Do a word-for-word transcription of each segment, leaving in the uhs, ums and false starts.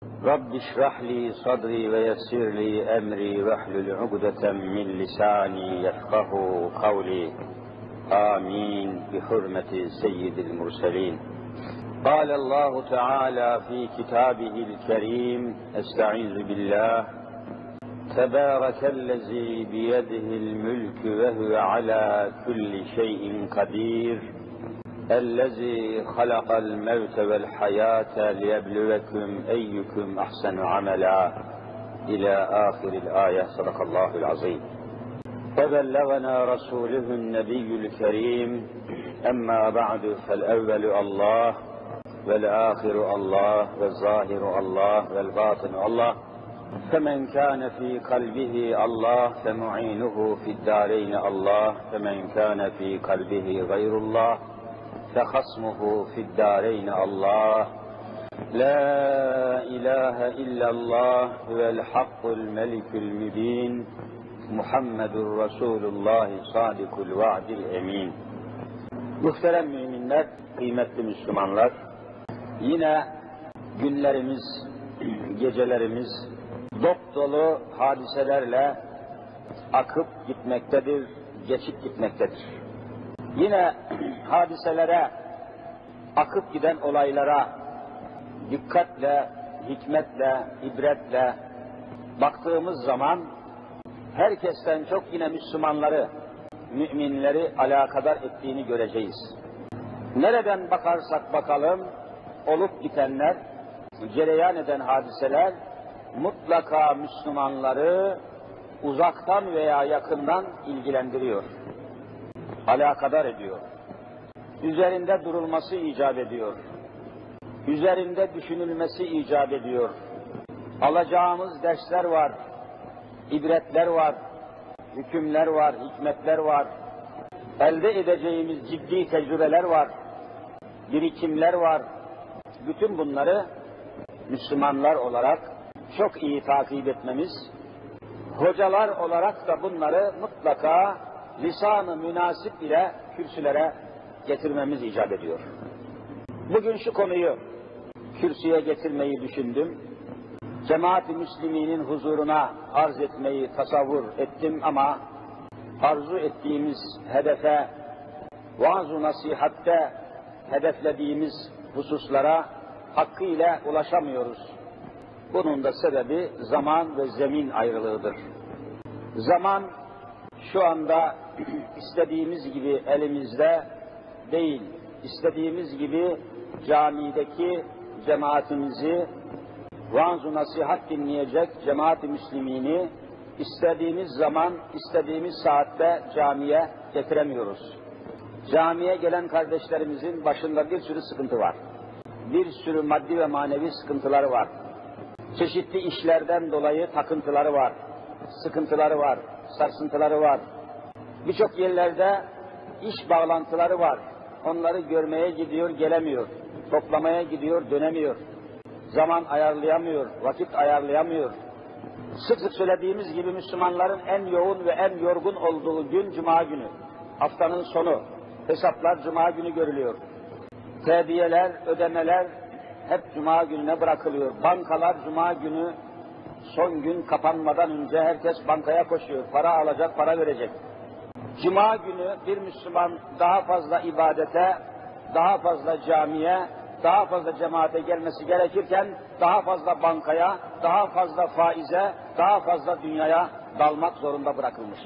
رب اشرح لي صدري ويسر لي أمري واحلل عقدة من لساني يفقهوا قولي آمين بحرمة سيد المرسلين. قال الله تعالى في كتابه الكريم استعيذ بالله تبارك الذي بيده الملك وهو على كل شيء قدير الذي خلق الموت والحياة ليبلوكم أيكم أحسن عملا إلى آخر الآية. صدق الله العظيم. وبلغنا رسوله النبي الكريم. أما بعد فالأول الله والآخر الله والظاهر الله والباطن الله، فمن كان في قلبه الله فمعينه في الدارين الله، فمن كان في قلبه غير الله فخصمه في الدارين الله. لا إله إلا الله هو الحق الملك المبين محمد رسول الله صادق الوعد الأمين. Muhterem müminler, kıymetli Müslümanlar, yine günlerimiz, gecelerimiz dop dolu hadiselerle akıp gitmektedir, geçip gitmektedir. Yine hadiselere, akıp giden olaylara dikkatle, hikmetle, ibretle baktığımız zaman herkesten çok yine Müslümanları, müminleri alakadar ettiğini göreceğiz. Nereden bakarsak bakalım, olup bitenler, cereyan eden hadiseler mutlaka Müslümanları uzaktan veya yakından ilgilendiriyor, alakadar ediyor. Üzerinde durulması icap ediyor. Üzerinde düşünülmesi icap ediyor. Alacağımız dersler var, ibretler var, hükümler var, hikmetler var. Elde edeceğimiz ciddi tecrübeler var, birikimler var. Bütün bunları Müslümanlar olarak çok iyi takip etmemiz, hocalar olarak da bunları mutlaka lisan-ı münasip ile kürsülere getirmemiz icap ediyor. Bugün şu konuyu kürsüye getirmeyi düşündüm. Cemaat-i Müslüminin huzuruna arz etmeyi tasavvur ettim ama arzu ettiğimiz hedefe, vaaz-ı nasihatte hedeflediğimiz hususlara hakkıyla ulaşamıyoruz. Bunun da sebebi zaman ve zemin ayrılığıdır. Zaman şu anda istediğimiz gibi elimizde değil, istediğimiz gibi camideki cemaatimizi, vaaz-ı nasihat dinleyecek cemaat-i müslimini istediğimiz zaman, istediğimiz saatte camiye getiremiyoruz. Camiye gelen kardeşlerimizin başında bir sürü sıkıntı var. Bir sürü maddi ve manevi sıkıntıları var. Çeşitli işlerden dolayı takıntıları var, sıkıntıları var, sarsıntıları var. Birçok yerlerde iş bağlantıları var. Onları görmeye gidiyor, gelemiyor. Toplamaya gidiyor, dönemiyor. Zaman ayarlayamıyor, vakit ayarlayamıyor. Sık sık söylediğimiz gibi Müslümanların en yoğun ve en yorgun olduğu gün Cuma günü. Haftanın sonu. Hesaplar Cuma günü görülüyor. Tediyeler, ödemeler hep Cuma gününe bırakılıyor. Bankalar Cuma günü, son gün kapanmadan önce herkes bankaya koşuyor. Para alacak, para verecek. Cuma günü bir Müslüman daha fazla ibadete, daha fazla camiye, daha fazla cemaate gelmesi gerekirken daha fazla bankaya, daha fazla faize, daha fazla dünyaya dalmak zorunda bırakılmış.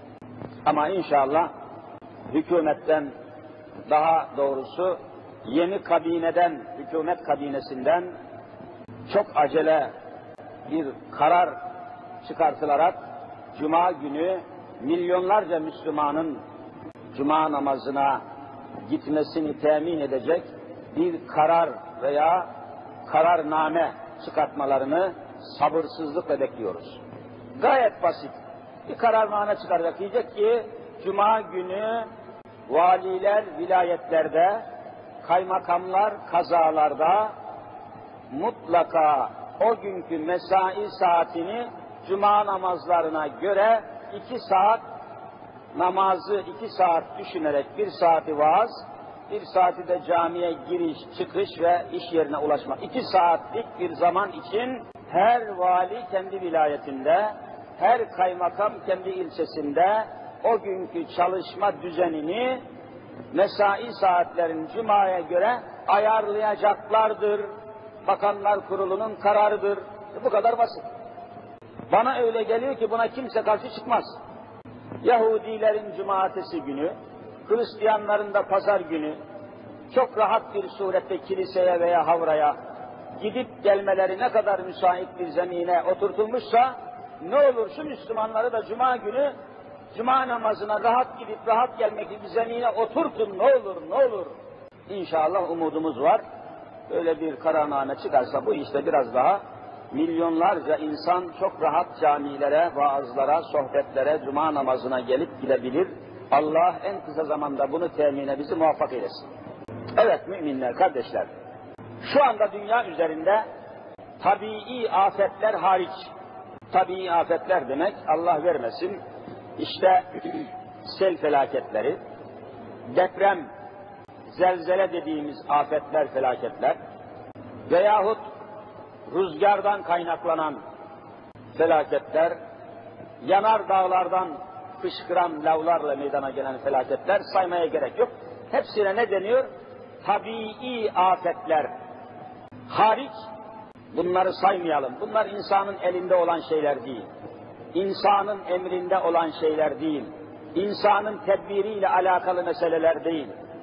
Ama inşallah hükümetten, daha doğrusu yeni kabineden, hükümet kabinesinden çok acele bir karar çıkartılarak Cuma günü milyonlarca Müslümanın Cuma namazına gitmesini temin edecek bir karar veya kararname çıkartmalarını sabırsızlıkla bekliyoruz. Gayet basit. Bir kararname çıkaracak, diyecek ki Cuma günü valiler vilayetlerde, kaymakamlar kazalarda mutlaka o günkü mesai saatini Cuma namazlarına göre iki saat namazı iki saat düşünerek bir saati vaaz, bir saati de camiye giriş, çıkış ve iş yerine ulaşmak. İki saatlik bir zaman için her vali kendi vilayetinde, her kaymakam kendi ilçesinde o günkü çalışma düzenini mesai saatlerini Cuma'ya göre ayarlayacaklardır. Bakanlar Kurulu'nun kararıdır. E bu kadar basit. Bana öyle geliyor ki buna kimse karşı çıkmaz. Yahudilerin cumartesi günü, Hristiyanların da pazar günü çok rahat bir surette kiliseye veya havraya gidip gelmeleri ne kadar müsait bir zemine oturtulmuşsa, ne olur şu Müslümanları da Cuma günü Cuma namazına rahat gidip rahat gelmek gibi zemine oturtun, ne olur ne olur. İnşallah umudumuz var. Öyle bir kararname çıkarsa bu işte biraz daha milyonlarca insan çok rahat camilere, vaazlara, sohbetlere, Cuma namazına gelip gidebilir. Allah en kısa zamanda bunu temine bizi muvaffak eylesin. Evet müminler, kardeşler, şu anda dünya üzerinde tabii afetler hariç, tabii afetler demek Allah vermesin, işte sel felaketleri, deprem, zelzele dediğimiz afetler, felaketler veyahut rüzgardan kaynaklanan felaketler, yanar dağlardan fışkıran lavlarla meydana gelen felaketler saymaya gerek yok. Hepsine ne deniyor? Tabii afetler hariç bunları saymayalım. Bunlar insanın elinde olan şeyler değil. İnsanın emrinde olan şeyler değil. İnsanın tedbiriyle alakalı meseleler değil.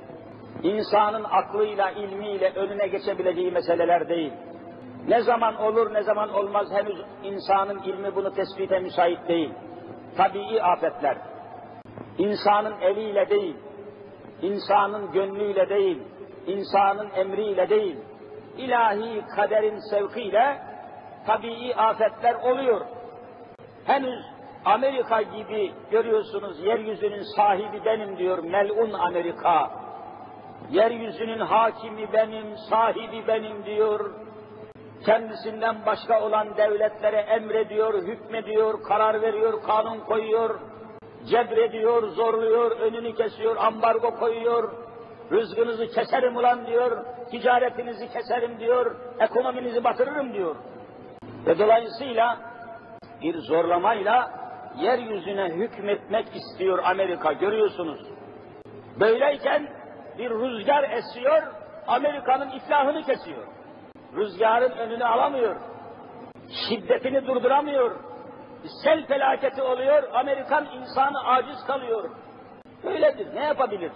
İnsanın aklıyla, ilmiyle önüne geçebileceği meseleler değil. Ne zaman olur, ne zaman olmaz henüz insanın ilmi bunu tespite müsait değil. Tabii afetler. İnsanın eliyle değil, insanın gönlüyle değil, insanın emriyle değil, ilahi kaderin sevkiyle tabii afetler oluyor. Henüz Amerika gibi görüyorsunuz, yeryüzünün sahibi benim diyor, melun Amerika. Yeryüzünün hakimi benim, sahibi benim diyor. Kendisinden başka olan devletlere emrediyor, hükmediyor, karar veriyor, kanun koyuyor, cebrediyor, zorluyor, önünü kesiyor, ambargo koyuyor, rızkınızı keserim ulan diyor, ticaretinizi keserim diyor, ekonominizi batırırım diyor. Ve dolayısıyla bir zorlamayla yeryüzüne hükmetmek istiyor Amerika, görüyorsunuz. Böyleyken bir rüzgar esiyor, Amerika'nın iflahını kesiyor. Rüzgarın önünü alamıyor, şiddetini durduramıyor, sel felaketi oluyor, Amerikan insanı aciz kalıyor. Böyledir, ne yapabilir?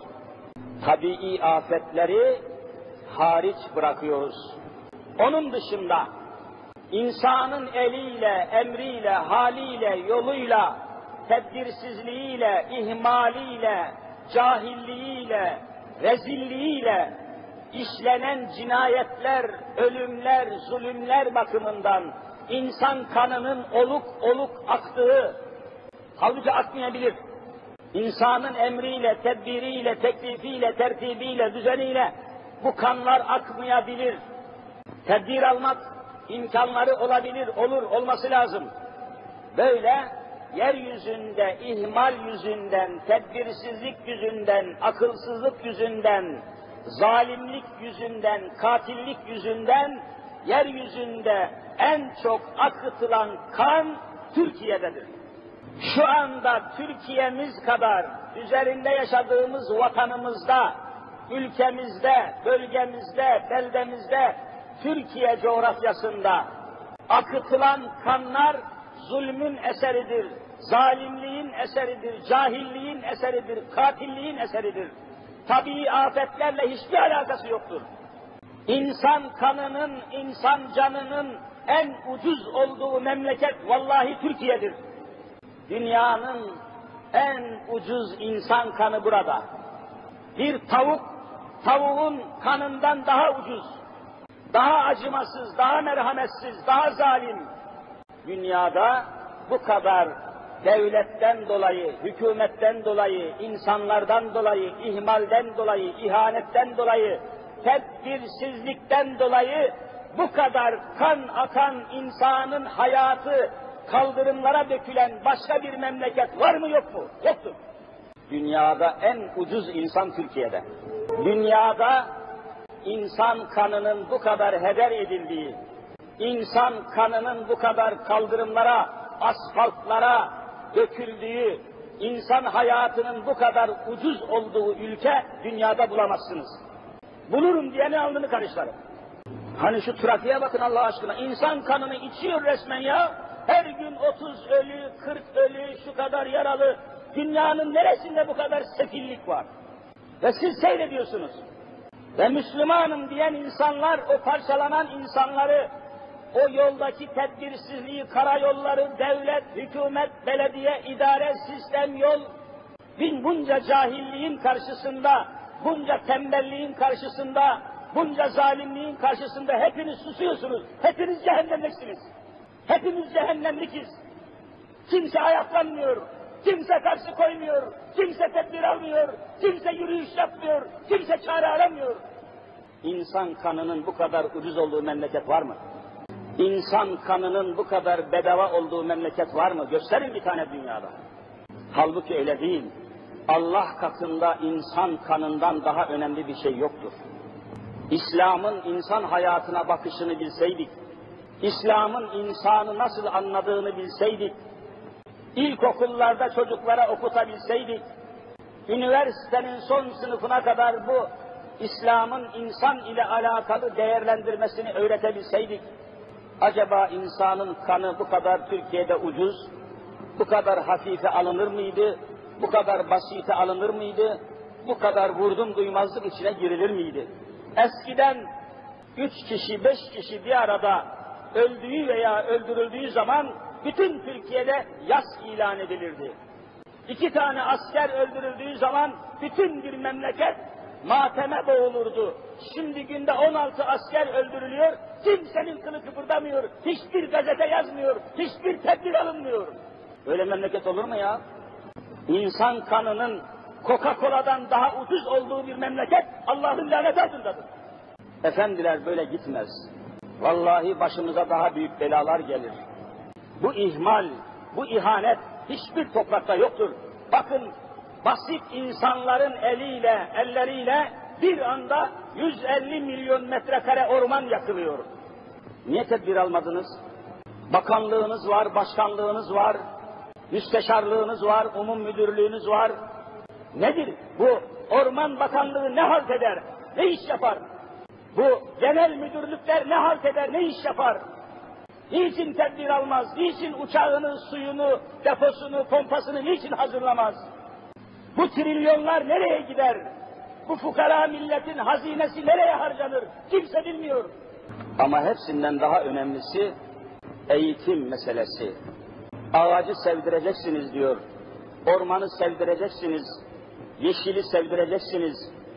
Tabii afetleri hariç bırakıyoruz. Onun dışında insanın eliyle, emriyle, haliyle, yoluyla, tedbirsizliğiyle, ihmaliyle, cahilliğiyle, rezilliğiyle işlenen cinayetler, ölümler, zulümler bakımından insan kanının oluk oluk aktığı, halbuki akmayabilir. İnsanın emriyle, tedbiriyle, teklifiyle, tertibiyle, düzeniyle bu kanlar akmayabilir. Tedbir almak imkanları olabilir, olur, olması lazım. Böyle yeryüzünde ihmal yüzünden, tedbirsizlik yüzünden, akılsızlık yüzünden, zalimlik yüzünden, katillik yüzünden yeryüzünde en çok akıtılan kan Türkiye'dedir. Şu anda Türkiye'miz kadar üzerinde yaşadığımız vatanımızda, ülkemizde, bölgemizde, beldemizde, Türkiye coğrafyasında akıtılan kanlar zulmün eseridir, zalimliğin eseridir, cahilliğin eseridir, katilliğin eseridir. Tabii afetlerle hiçbir alakası yoktur. İnsan kanının, insan canının en ucuz olduğu memleket vallahi Türkiye'dir. Dünyanın en ucuz insan kanı burada. Bir tavuk, tavuğun kanından daha ucuz, daha acımasız, daha merhametsiz, daha zalim. Dünyada bu kadar devletten dolayı, hükümetten dolayı, insanlardan dolayı, ihmalden dolayı, ihanetten dolayı, tedbirsizlikten dolayı bu kadar kan akan insanın hayatı kaldırımlara dökülen başka bir memleket var mı yok mu? Yoktur. Dünyada en ucuz insan Türkiye'de. Dünyada insan kanının bu kadar heder edildiği, insan kanının bu kadar kaldırımlara, asfaltlara döküldüğü, insan hayatının bu kadar ucuz olduğu ülke dünyada bulamazsınız. Bulurum diyenin alnını karışlarım. Hani şu trafiğe bakın Allah aşkına, insan kanını içiyor resmen ya. Her gün otuz ölü, kırk ölü, şu kadar yaralı. Dünyanın neresinde bu kadar sefillik var? Ve siz seyrediyorsunuz. Ve Müslümanım diyen insanlar, o parçalanan insanları, o yoldaki tedbirsizliği, karayolları, devlet, hükümet, belediye, idare, sistem, yol, bin bunca cahilliğin karşısında, bunca tembelliğin karşısında, bunca zalimliğin karşısında hepiniz susuyorsunuz. Hepiniz cehennemliksiniz. Hepimiz cehennemlikiz. Kimse ayaklanmıyor, kimse karşı koymuyor, kimse tedbir almıyor, kimse yürüyüş yapmıyor, kimse çare aramıyor. İnsan kanının bu kadar ucuz olduğu memleket var mı? İnsan kanının bu kadar bedava olduğu memleket var mı? Gösterin bir tane dünyada. Halbuki öyle değil. Allah katında insan kanından daha önemli bir şey yoktur. İslam'ın insan hayatına bakışını bilseydik, İslam'ın insanı nasıl anladığını bilseydik, ilkokullarda çocuklara okutabilseydik, üniversitenin son sınıfına kadar bu İslam'ın insan ile alakalı değerlendirmesini öğretebilseydik, acaba insanın kanı bu kadar Türkiye'de ucuz, bu kadar hafife alınır mıydı, bu kadar basite alınır mıydı, bu kadar vurdum duymazlık içine girilir miydi? Eskiden üç kişi, beş kişi bir arada öldüğü veya öldürüldüğü zaman bütün Türkiye'de yas ilan edilirdi. İki tane asker öldürüldüğü zaman bütün bir memleket mateme boğulurdu. Şimdi günde on altı asker öldürülüyor, kimsenin kılı kıpırdamıyor, hiçbir gazete yazmıyor, hiçbir tedbir alınmıyor. Böyle memleket olur mu ya? İnsan kanının Coca-Cola'dan daha ucuz olduğu bir memleket Allah'ın laneti altındadır. Efendiler böyle gitmez. Vallahi başımıza daha büyük belalar gelir. Bu ihmal, bu ihanet hiçbir toprakta yoktur. Bakın basit insanların eliyle, elleriyle bir anda yüz elli milyon metrekare orman yakılıyor. Niye tedbir almadınız? Bakanlığınız var, başkanlığınız var, müsteşarlığınız var, umum müdürlüğünüz var. Nedir? Bu Orman Bakanlığı ne halt eder, ne iş yapar? Bu genel müdürlükler ne halt eder, ne iş yapar? Niçin tedbir almaz? Niçin uçağını, suyunu, deposunu, pompasını niçin hazırlamaz? Bu trilyonlar nereye gider? Bu fukara milletin hazinesi nereye harcanır? Kimse bilmiyor. Ama hepsinden daha önemlisi eğitim meselesi. Ağacı sevdireceksiniz diyor. Ormanı sevdireceksiniz. Yeşili sevdireceksiniz.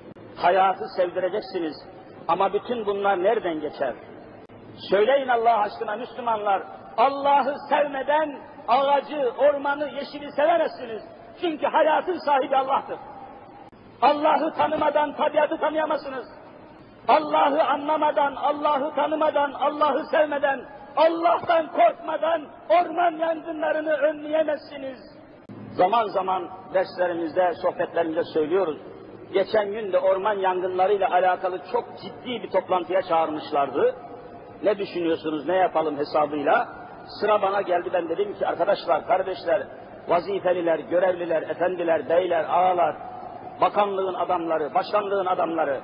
Hayatı sevdireceksiniz. Ama bütün bunlar nereden geçer? Söyleyin Allah aşkına Müslümanlar, Allah'ı sevmeden ağacı, ormanı, yeşili sevemezsiniz. Çünkü hayatın sahibi Allah'tır. Allah'ı tanımadan tabiatı tanıyamazsınız. Allah'ı anlamadan, Allah'ı tanımadan, Allah'ı sevmeden, Allah'tan korkmadan orman yangınlarını önleyemezsiniz. Zaman zaman derslerimizde, sohbetlerimizde söylüyoruz. Geçen gün de orman yangınlarıyla alakalı çok ciddi bir toplantıya çağırmışlardı. Ne düşünüyorsunuz, ne yapalım hesabıyla? Sıra bana geldi, ben dedim ki arkadaşlar, kardeşler, vazifeliler, görevliler, efendiler, beyler, ağalar, bakanlığın adamları, başkanlığın adamları,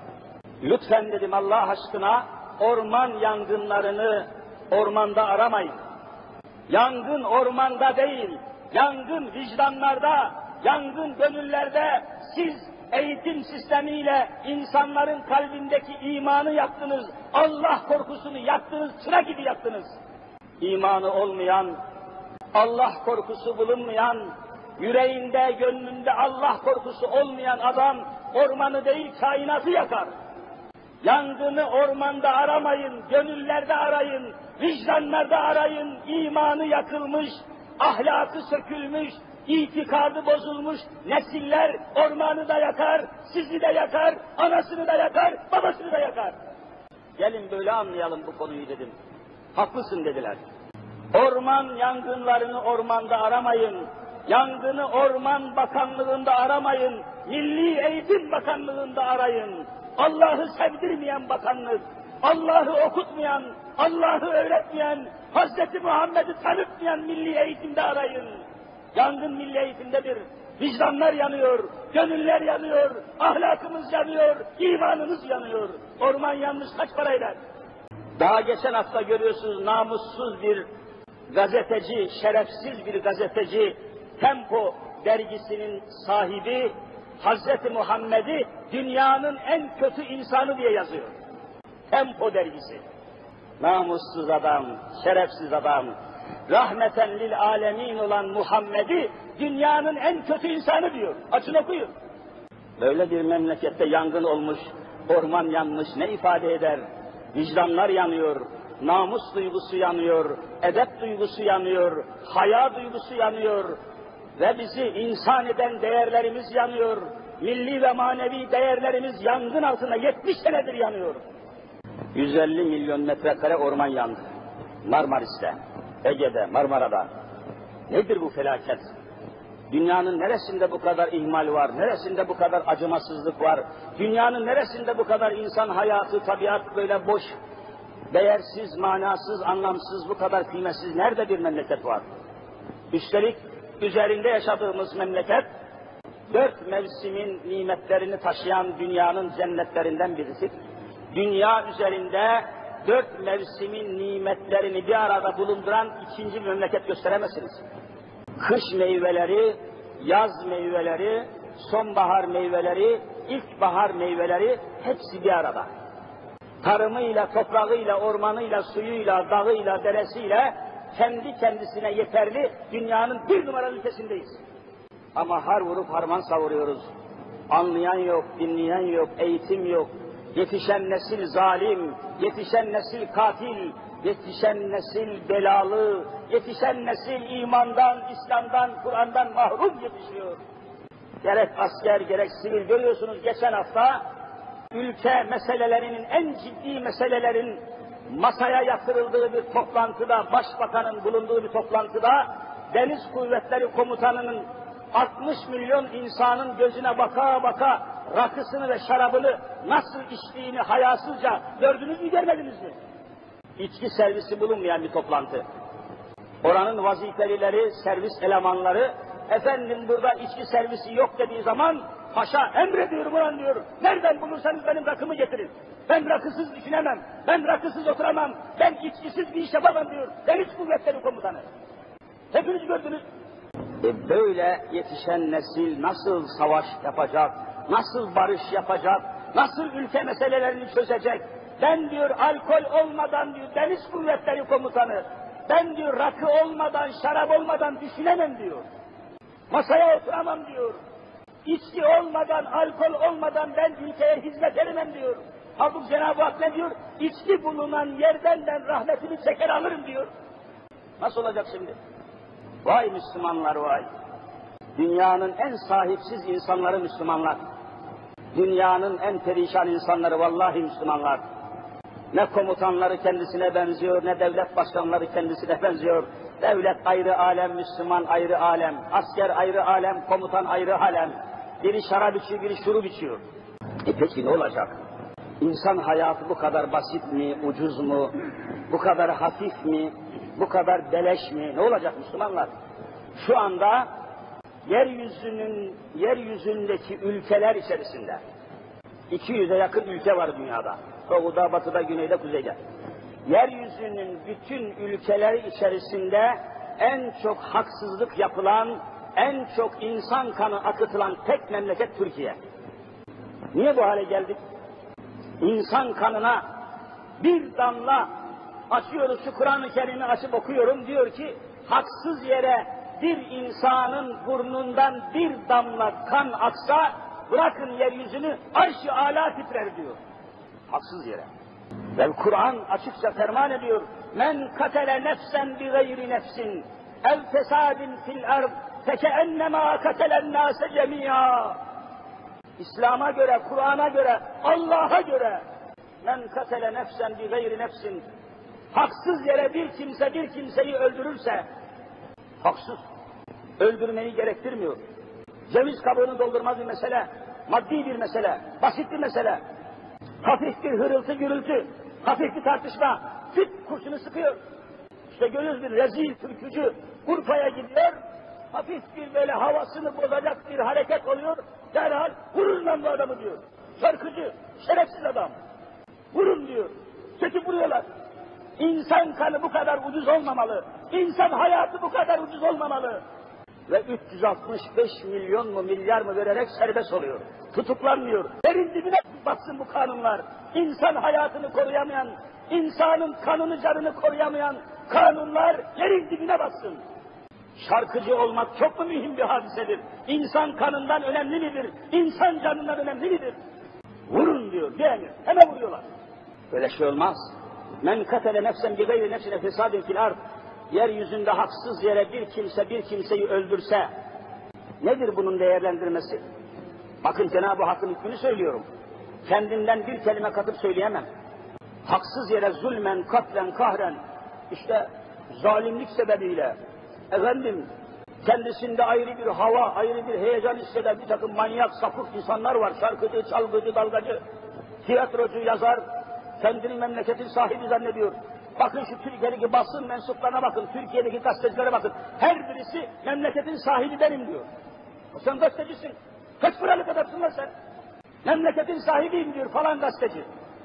lütfen dedim Allah aşkına orman yangınlarını ormanda aramayın. Yangın ormanda değil, yangın vicdanlarda, yangın gönüllerde. Siz eğitim sistemiyle insanların kalbindeki imanı yaktınız, Allah korkusunu yaktınız, çıra gibi yaktınız. İmanı olmayan, Allah korkusu bulunmayan, yüreğinde, gönlünde Allah korkusu olmayan adam ormanı değil kainatı yakar. Yangını ormanda aramayın, gönüllerde arayın, vicdanlarda arayın. İmanı yakılmış, ahlakı sökülmüş, itikadı bozulmuş nesiller ormanı da yakar, sizi de yakar, anasını da yakar, babasını da yakar. Gelin böyle anlayalım bu konuyu dedim. Haklısın dediler. Orman yangınlarını ormanda aramayın. Yangını Orman Bakanlığı'nda aramayın, Milli Eğitim Bakanlığı'nda arayın. Allah'ı sevdirmeyen bakanlık, Allah'ı okutmayan, Allah'ı öğretmeyen, Hazreti Muhammed'i tanıtmayan milli eğitimde arayın. Yangın milli eğitimdedir. Vicdanlar yanıyor, gönüller yanıyor, ahlakımız yanıyor, imanımız yanıyor. Orman yanmış kaç parayla? Daha geçen hafta görüyorsunuz namussuz bir gazeteci, şerefsiz bir gazeteci, Tempo dergisinin sahibi Hazreti Muhammed'i dünyanın en kötü insanı diye yazıyor. Tempo dergisi. Namussuz adam, şerefsiz adam, rahmeten lil alemin olan Muhammed'i dünyanın en kötü insanı diyor. Açın okuyun. Böyle bir memlekette yangın olmuş, orman yanmış ne ifade eder? Vicdanlar yanıyor, namus duygusu yanıyor, edep duygusu yanıyor, haya duygusu yanıyor ve bizi insan eden değerlerimiz yanıyor. Milli ve manevi değerlerimiz yangın altında yetmiş senedir yanıyor. yüz elli milyon metrekare orman yandı. Marmaris'te, Ege'de, Marmara'da. Nedir bu felaket? Dünyanın neresinde bu kadar ihmal var, neresinde bu kadar acımasızlık var, dünyanın neresinde bu kadar insan hayatı, tabiat böyle boş, değersiz, manasız, anlamsız, bu kadar kıymetsiz, nerede bir memleket var? Üstelik üzerinde yaşadığımız memleket, dört mevsimin nimetlerini taşıyan dünyanın cennetlerinden birisi. Dünya üzerinde dört mevsimin nimetlerini bir arada bulunduran ikinci bir memleket gösteremezsiniz. Kış meyveleri, yaz meyveleri, sonbahar meyveleri, ilkbahar meyveleri hepsi bir arada. Tarımıyla, toprağıyla, ormanıyla, suyuyla, dağıyla, deresiyle kendi kendisine yeterli dünyanın bir numaralı ülkesindeyiz. Ama har vurup harman savuruyoruz. Anlayan yok, dinleyen yok, eğitim yok. Yetişen nesil zalim, yetişen nesil katil, yetişen nesil belalı, yetişen nesil imandan, İslam'dan, Kur'an'dan mahrum yetişiyor. Gerek asker, gerek sivil görüyorsunuz geçen hafta ülke meselelerinin en ciddi meselelerin masaya yatırıldığı bir toplantıda, başbakanın bulunduğu bir toplantıda Deniz Kuvvetleri Komutanı'nın altmış milyon insanın gözüne baka baka rakısını ve şarabını nasıl içtiğini hayasızca gördünüz mü, görmediniz mi? İçki servisi bulunmayan bir toplantı. Oranın vazifelileri, servis elemanları, efendim burada içki servisi yok dediği zaman, paşa emrediyorum ulan diyor, nereden bulursanız benim rakımı getirin. Ben rakısız düşünemem, ben rakısız oturamam, ben içkisiz bir iş yapamam diyor Deniz Kuvvetleri Komutanı. Hepiniz gördünüz. E böyle yetişen nesil nasıl savaş yapacak, nasıl barış yapacak, nasıl ülke meselelerini çözecek? Ben diyor alkol olmadan diyor Deniz Kuvvetleri Komutanı, ben diyor rakı olmadan, şarap olmadan düşünemem diyor. Masaya oturamam diyor. İçki olmadan, alkol olmadan ben ülkeye hizmet edemem diyor. Halbuki Cenab-ı Hak ne diyor? İçki bulunan yerden ben rahmetimi çeker alırım diyor. Nasıl olacak şimdi? Vay Müslümanlar vay! Dünyanın en sahipsiz insanları Müslümanlar. Dünyanın en perişan insanları vallahi Müslümanlar. Ne komutanları kendisine benziyor, ne devlet başkanları kendisine benziyor. Devlet ayrı alem, Müslüman ayrı alem, asker ayrı alem, komutan ayrı alem. Biri şarap içiyor, biri şurup içiyor. E peki ne olacak? İnsan hayatı bu kadar basit mi, ucuz mu, bu kadar hafif mi, bu kadar beleş mi? Ne olacak Müslümanlar? Şu anda yeryüzünün, yeryüzündeki ülkeler içerisinde iki yüze yakın ülke var dünyada. Doğuda, batıda, güneyde, kuzeyde. Yeryüzünün bütün ülkeleri içerisinde en çok haksızlık yapılan, en çok insan kanı akıtılan tek memleket Türkiye. Niye bu hale geldik? İnsan kanına bir damla, açıyoruz şu Kur'an-ı Kerim'i açıp okuyorum, diyor ki haksız yere bir insanın burnundan bir damla kan aksa bırakın yeryüzünü arş-ı âlâ titrer diyor. Haksız yere. Ve Kur'an açıkça ferman ediyor. Men katele nefsen bi gayri nefsin ev fesadin fil ard fekeennemâ katelen nâse cemî'â. İslam'a göre, Kur'an'a göre, Allah'a göre men katele nefsen bi gayri nefsin, haksız yere bir kimse bir kimseyi öldürürse, haksız, öldürmeyi gerektirmiyor. Ceviz kabuğunu doldurmaz bir mesele, maddi bir mesele, basit bir mesele. Hafif bir hırıltı gürültü, hafif bir tartışma, küt kurşunu sıkıyor. İşte görüyoruz bir rezil türkücü Urfa'ya gidiyor, hafif bir böyle havasını bozacak bir hareket oluyor, derhal vurun lan bu adamı diyor. Şarkıcı, şerefsiz adam, vurun diyor, çekip vuruyorlar. İnsan kanı bu kadar ucuz olmamalı, insan hayatı bu kadar ucuz olmamalı. Ve üç yüz altmış beş milyon mu milyar mı vererek serbest oluyor, tutuklanmıyor. Yerin dibine batsın bu kanunlar. İnsan hayatını koruyamayan, insanın kanını canını koruyamayan kanunlar yerin dibine batsın. Şarkıcı olmak çok mu mühim bir hadisedir? İnsan kanından önemli midir? İnsan canından önemli midir? Vurun diyor, bir emir, hemen vuruyorlar. Böyle şey olmaz. Men katele nefsen bi gayri nefsine fesadin fil ard. Yeryüzünde haksız yere bir kimse bir kimseyi öldürse, nedir bunun değerlendirmesi? Bakın Cenab-ı Hakk'ın hükmünü söylüyorum. Kendimden bir kelime katıp söyleyemem. Haksız yere zulmen, katlen, kahren, işte zalimlik sebebiyle, efendim, kendisinde ayrı bir hava, ayrı bir heyecan hisseden bir takım manyak, sapık insanlar var. Şarkıcı, çalgıcı, dalgacı, tiyatrocu, yazar, kendini memleketin sahibi zannediyor. Bakın şu Türkiye'deki basın mensuplarına bakın, Türkiye'deki gazetecilere bakın. Her birisi memleketin sahibi benim diyor. Sen gazetecisin. Kaç paralık adamsın lan sen? Memleketin sahibiyim diyor falan gazeteci.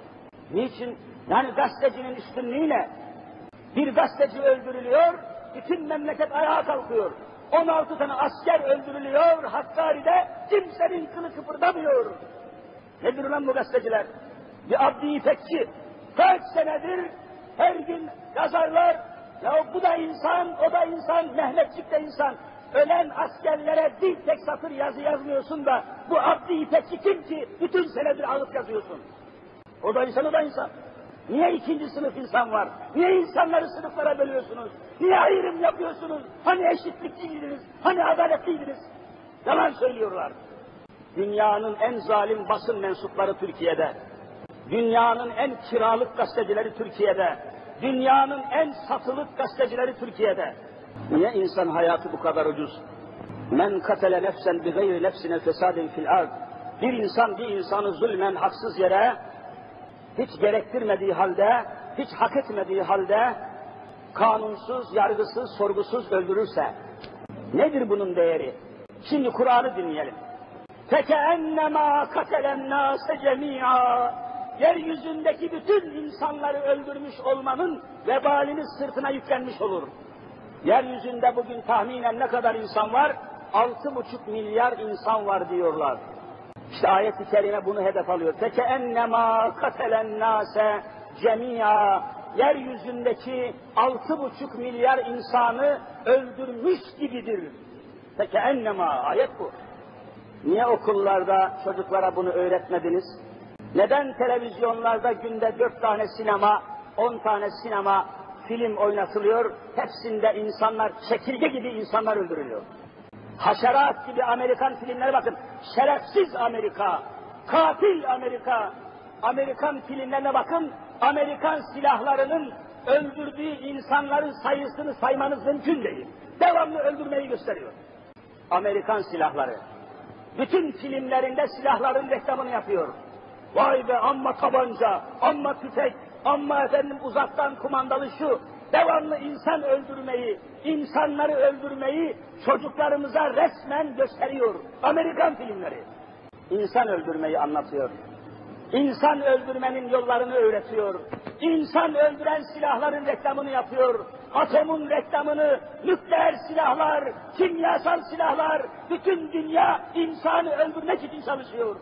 Niçin? Yani gazetecinin üstünlüğü ne? Bir gazeteci öldürülüyor, bütün memleket ayağa kalkıyor. on altı tane asker öldürülüyor, Hakkari'de kimsenin kılı kıpırdamıyor. Nedir lan bu gazeteciler? Bir Abdi İpekçi, kaç senedir her gün yazarlar, ya bu da insan, o da insan, Mehmetçik de insan. Ölen askerlere bir tek satır yazı yazmıyorsun da, bu Abdi İpekçi kim ki bütün senedir alıp yazıyorsun? O da insan, o da insan. Niye ikinci sınıf insan var? Niye insanları sınıflara bölüyorsunuz? Niye ayrım yapıyorsunuz? Hani eşitlikçiydiniz? Hani adaletliydiniz? Yalan söylüyorlar. Dünyanın en zalim basın mensupları Türkiye'de. Dünyanın en kiralık gazetecileri Türkiye'de. Dünyanın en satılık gazetecileri Türkiye'de. Niye insan hayatı bu kadar ucuz? Men katele nefsen bi gayri nefsine fesadin fil ard. Bir insan bir insanı zulmen haksız yere, hiç gerektirmediği halde, hiç hak etmediği halde, kanunsuz, yargısız, sorgusuz öldürürse, nedir bunun değeri? Şimdi Kur'an'ı dinleyelim. فَكَأَنَّمَا قَتَلَ النَّاسَ جَمِيعًا. Yeryüzündeki bütün insanları öldürmüş olmanın vebalini sırtına yüklenmiş olur. Yeryüzünde bugün tahminen ne kadar insan var? Altı buçuk milyar insan var diyorlar. İşte ayet-i kerime bunu hedef alıyor. فَكَأَنَّمَا قَتَلَ النَّاسَ جَمِيعًا. Yeryüzündeki altı buçuk milyar insanı öldürmüş gibidir. فَكَأَنَّمَا, ayet bu. Niye okullarda çocuklara bunu öğretmediniz? Neden televizyonlarda günde dört tane sinema, on tane sinema, film oynatılıyor? Hepsinde insanlar, çekirge gibi insanlar öldürülüyor. Haşerat gibi Amerikan filmlere bakın. Şerefsiz Amerika, katil Amerika. Amerikan filmlerine bakın. Amerikan silahlarının öldürdüğü insanların sayısını saymanız mümkün değil. Devamlı öldürmeyi gösteriyor. Amerikan silahları. Bütün filmlerinde silahların reklamını yapıyor. Vay be, amma tabanca, amma tüfek, amma efendim uzaktan kumandalı şu. Devamlı insan öldürmeyi, insanları öldürmeyi çocuklarımıza resmen gösteriyor. Amerikan filmleri. İnsan öldürmeyi anlatıyor. İnsan öldürmenin yollarını öğretiyor. İnsan öldüren silahların reklamını yapıyor. Atomun reklamını, nükleer silahlar, kimyasal silahlar, bütün dünya insanı öldürmek için çalışıyor.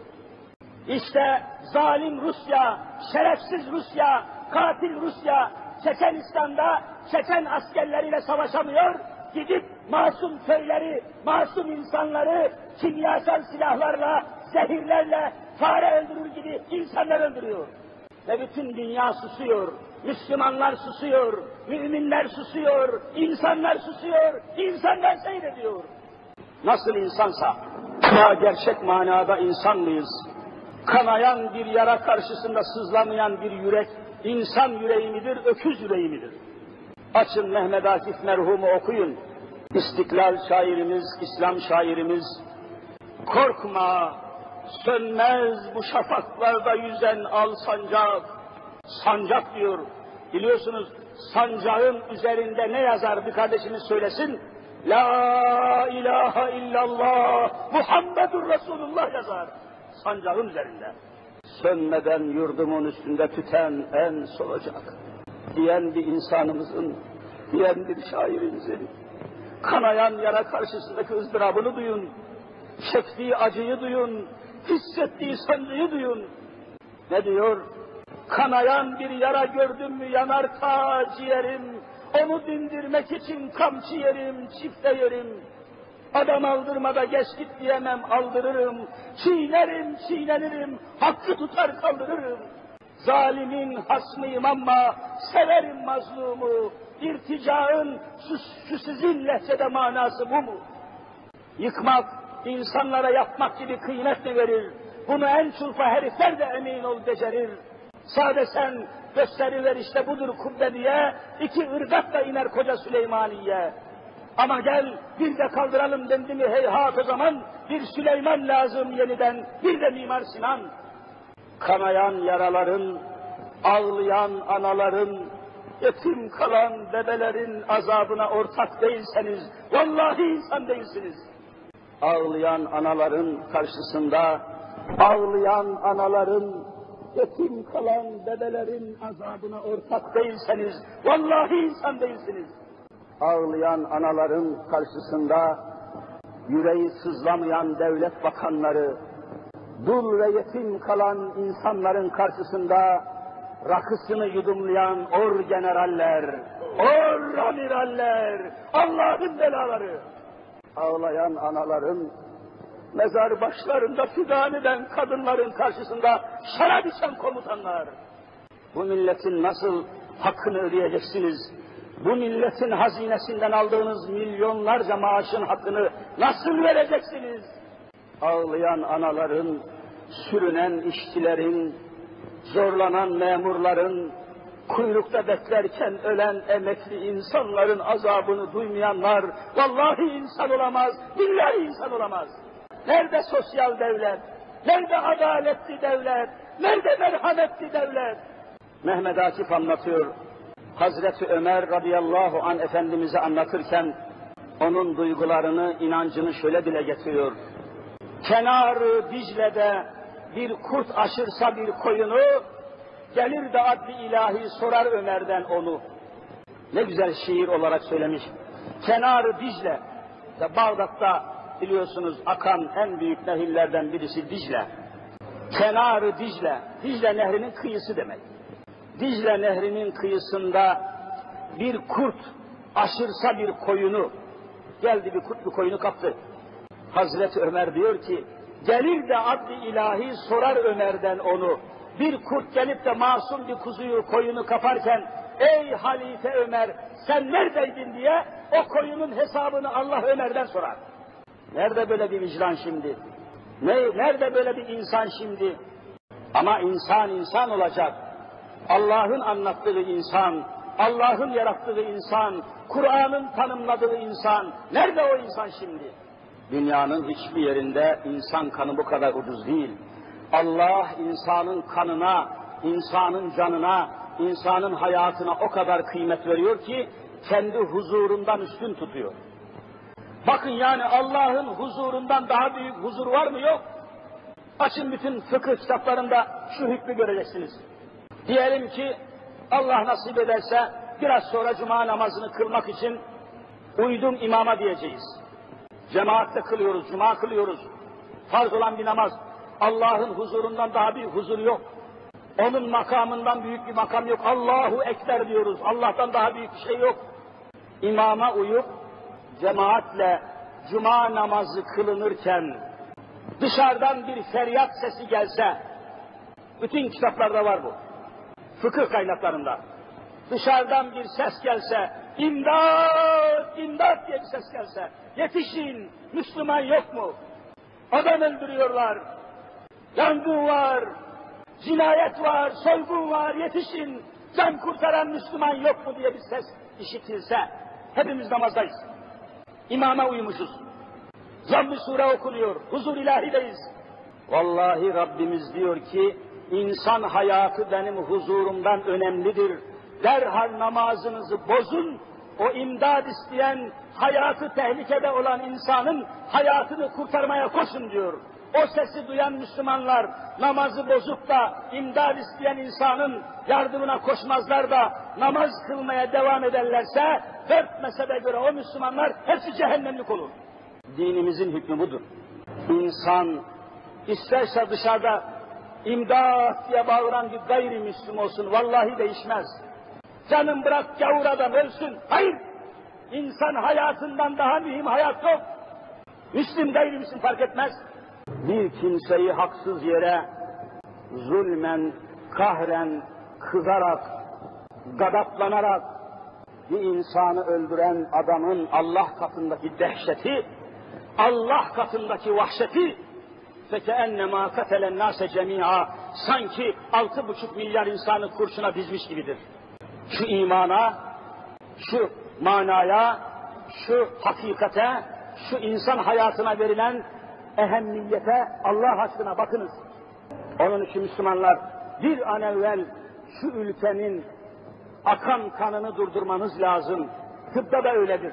İşte zalim Rusya, şerefsiz Rusya, katil Rusya, Çeçenistan'da Çeçen askerleriyle savaşamıyor, gidip masum köyleri, masum insanları kimyasal silahlarla, zehirlerle, fare öldürür gibi insanlar öldürüyor. Ve bütün dünya susuyor, Müslümanlar susuyor, müminler susuyor, insanlar susuyor, insanlar seyrediyor. Nasıl insansa, ya gerçek manada insan mıyız? Kanayan bir yara karşısında sızlamayan bir yürek, insan yüreği midir, öküz yüreği midir? Açın Mehmet Akif merhumu okuyun. İstiklal şairimiz, İslam şairimiz, korkma, sönmez bu şafaklarda yüzen al sancak. Sancak diyor. Biliyorsunuz sancağın üzerinde ne yazar bir kardeşimiz söylesin? La ilahe illallah Muhammedur Resulullah yazar. Sancağın üzerinde. Sönmeden yurdumun üstünde tüten en solacak. Diyen bir insanımızın, diyen bir şairimizin, kanayan yara karşısındaki ızdırabını duyun, çektiği acıyı duyun, hissettiği sancıyı duyun. Ne diyor? Kanayan bir yara gördüm mü yanar ta ciğerim, onu dindirmek için kamçı yerim, çifte yerim. Adam aldırmada geç git diyemem, aldırırım, çiğnerim, çiğnenirim, hakkı tutar kaldırırım. Zalimin hasmıyım ama severim mazlumu, irticaın şu, şu sizin lehçede manası bu mu? Yıkmak, insanlara yapmak gibi kıymet mi verir? Bunu en çulpa herifler de emin ol becerir. Sade sen gösteriver işte budur kubbe diye, iki ırgat da iner koca Süleymaniye. Ama gel bir de kaldıralım dendi mi heyhat o zaman, bir Süleyman lazım yeniden, bir de Mimar Sinan. Kanayan yaraların, ağlayan anaların, yetim kalan bebelerin azabına ortak değilseniz, vallahi insan değilsiniz. Ağlayan anaların karşısında, ağlayan anaların, yetim kalan bebelerin azabına ortak değilseniz, vallahi insan değilsiniz. Ağlayan anaların karşısında, yüreği sızlamayan devlet bakanları, dul ve yetim kalan insanların karşısında, rakısını yudumlayan or generaller, or amiraller, Allah'ın belaları, ağlayan anaların, mezar başlarında fidan eden kadınların karşısında şarap içen komutanlar. Bu milletin nasıl hakkını ödeyeceksiniz? Bu milletin hazinesinden aldığınız milyonlarca maaşın hakkını nasıl vereceksiniz? Ağlayan anaların, sürünen işçilerin, zorlanan memurların, kuyrukta beklerken ölen emekli insanların azabını duymayanlar, vallahi insan olamaz, billahi insan olamaz. Nerede sosyal devlet? Nerede adaletli devlet? Nerede merhametli devlet? Mehmet Akif anlatıyor. Hazreti Ömer radıyallahu anh Efendimiz'i anlatırken onun duygularını, inancını şöyle dile getiriyor. Kenar-ı Dicle'de bir kurt aşırsa bir koyunu, gelir de adli ilahi sorar Ömer'den onu. Ne güzel şiir olarak söylemiş. Kenar-ı Dicle, Bağdat'ta biliyorsunuz akan en büyük nehirlerden birisi Dicle. Kenar-ı Dicle, Dicle nehrinin kıyısı demek. Dicle nehrinin kıyısında bir kurt aşırsa bir koyunu, geldi bir kurt bir koyunu kaptı. Hazreti Ömer diyor ki, gelir de adli ilahi sorar Ömer'den onu. Bir kurt gelip de masum bir kuzuyu, koyunu kaparken, ey Halife Ömer sen neredeydin diye o koyunun hesabını Allah Ömer'den sorar. Nerede böyle bir vicdan şimdi? Ne, nerede böyle bir insan şimdi? Ama insan insan olacak. Allah'ın anlattığı insan, Allah'ın yarattığı insan, Kur'an'ın tanımladığı insan, nerede o insan şimdi? Dünyanın hiçbir yerinde insan kanı bu kadar ucuz değil. Allah insanın kanına, insanın canına, insanın hayatına o kadar kıymet veriyor ki kendi huzurundan üstün tutuyor. Bakın yani Allah'ın huzurundan daha büyük huzur var mı? Yok. Açın bütün fıkıh kitaplarında şu hükmü göreceksiniz. Diyelim ki Allah nasip ederse biraz sonra cuma namazını kılmak için uydum imama diyeceğiz. Cemaatle kılıyoruz, cuma kılıyoruz. Farz olan bir namaz. Allah'ın huzurundan daha büyük huzur yok. Onun makamından büyük bir makam yok. Allahu Ekber diyoruz. Allah'tan daha büyük bir şey yok. İmama uyup cemaatle cuma namazı kılınırken dışarıdan bir feryat sesi gelse, bütün kitaplarda var bu. Fıkıh kaynaklarında. Dışarıdan bir ses gelse, imdat, imdat diye bir ses gelse, yetişin, Müslüman yok mu? Adam öldürüyorlar, yangın var, cinayet var, soygun var, yetişin, can kurtaran Müslüman yok mu diye bir ses işitilse, hepimiz namazdayız. İmama uymuşuz. Zamm-ı sure okunuyor, huzur ilahideyiz. Vallahi Rabbimiz diyor ki, insan hayatı benim huzurumdan önemlidir. Derhal namazınızı bozun, o imdad isteyen, hayatı tehlikede olan insanın hayatını kurtarmaya koşun diyor. O sesi duyan Müslümanlar namazı bozup da imdad isteyen insanın yardımına koşmazlar da namaz kılmaya devam ederlerse dört mezhebe göre o Müslümanlar hepsi cehennemlik olur. Dinimizin hükmü budur. İnsan isterse dışarıda imdat diye bağıran bir gayrimüslim olsun, vallahi değişmez. Canım bırak gavur adam ölsün. Hayır! İnsan hayatından daha mühim hayat yok. Müslim gayrimüslim fark etmez. Bir kimseyi haksız yere zulmen, kahren, kızarak, gadaplanarak bir insanı öldüren adamın Allah katındaki dehşeti, Allah katındaki vahşeti فَكَأَنَّمَا قَتَلَ النَّاسَ جَمِيعًا sanki altı buçuk milyar insanı kurşuna dizmiş gibidir. Şu imana, şu manaya, şu hakikate, şu insan hayatına verilen ehemmiyete Allah aşkına bakınız. Onun için Müslümanlar bir an evvel şu ülkenin akan kanını durdurmanız lazım. Tıpta da öyledir.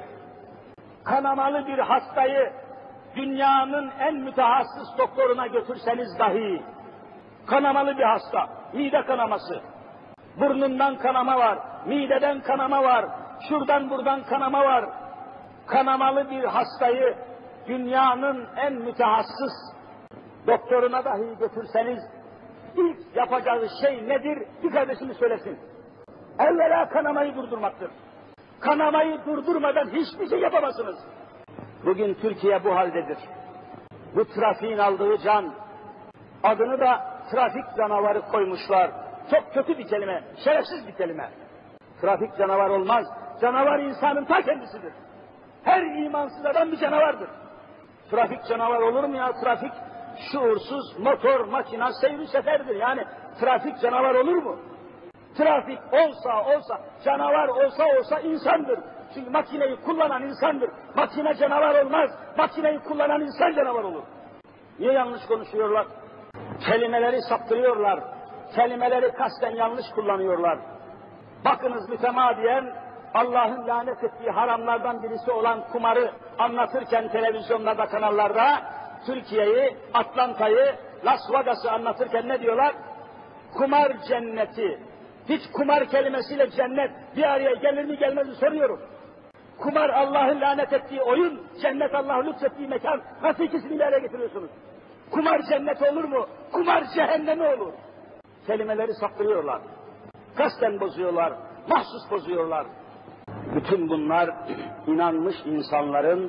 Kanamalı bir hastayı dünyanın en mütehassıs doktoruna götürseniz dahi, kanamalı bir hasta, mide kanaması, burnundan kanama var, mideden kanama var, şuradan buradan kanama var. Kanamalı bir hastayı dünyanın en mütehassıs doktoruna dahi götürseniz, ilk yapacağı şey nedir? Bir kardeşimi söylesin. Evvela kanamayı durdurmaktır. Kanamayı durdurmadan hiçbir şey yapamazsınız. Bugün Türkiye bu haldedir. Bu trafiğin aldığı can, adını da trafik canavarı koymuşlar. Çok kötü bir kelime, şerefsiz bir kelime. Trafik canavar olmaz, canavar insanın ta kendisidir. Her imansız adam bir canavardır. Trafik canavar olur mu ya? Trafik şuursuz motor, makina, seyri seferdir. Yani trafik canavar olur mu? Trafik olsa olsa, canavar olsa olsa insandır. Çünkü makineyi kullanan insandır. Makine canavar olmaz. Makineyi kullanan insan canavar olur. Niye yanlış konuşuyorlar? Kelimeleri saptırıyorlar. Kelimeleri kasten yanlış kullanıyorlar. Bakınız mütemadiyen Allah'ın lanet ettiği haramlardan birisi olan kumarı anlatırken televizyonlarda, kanallarda Türkiye'yi, Atlanta'yı, Las Vegas'ı anlatırken ne diyorlar? Kumar cenneti. Hiç kumar kelimesiyle cennet bir araya gelir mi gelmez mi soruyorum. Kumar Allah'ın lanet ettiği oyun, cennet Allah'ın lütfettiği mekan. Nasıl ikisini bir araya getiriyorsunuz? Kumar cennet olur mu? Kumar cehennemi olur. Kelimeleri saptırıyorlar. Kasten bozuyorlar, mahsus bozuyorlar. Bütün bunlar inanmış insanların,